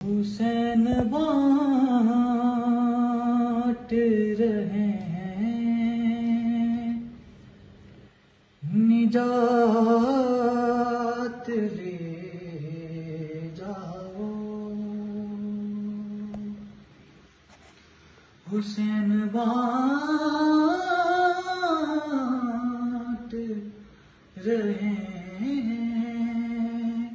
हुसैन बांट रहे हैं, निजात ले जाओ। हुसैन बांट रहे हैं,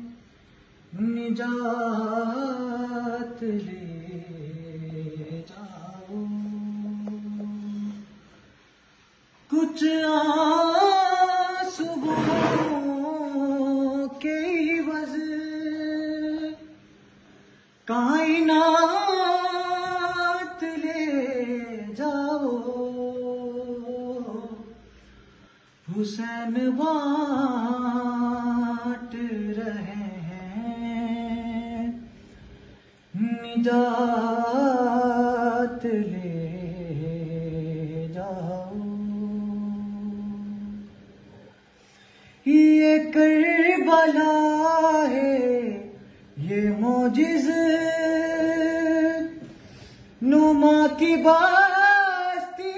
निजात ले जाओ। कुछ आंसुओं के इवज़ कायनात ले जाओ। हुसैन बांट रहे हैं, निजात ले जाओ। ये करबला है, ये मोजिज़ नुमा की बस्ती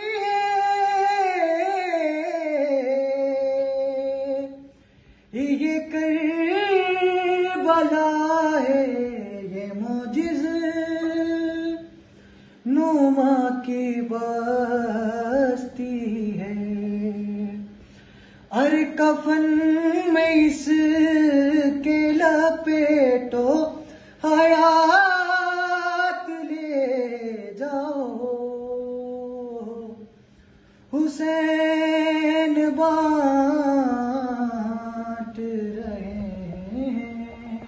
है। ये करबला है, ये मोजिज़ नुमा की बस्ती है। अर कफन में इसके लपेटो, हयात ले जाओ। हुसैन बांट रहे हैं,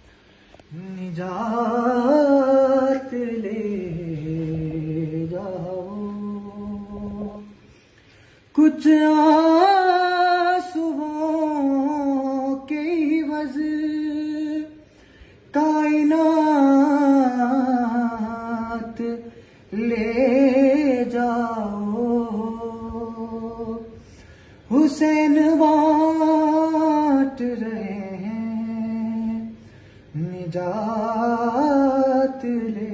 निजात ले जाओ। कुछ आंसुओं के इवज़ कायनात ले जाओ। हुसैन बांट रहे हैं, निजात ले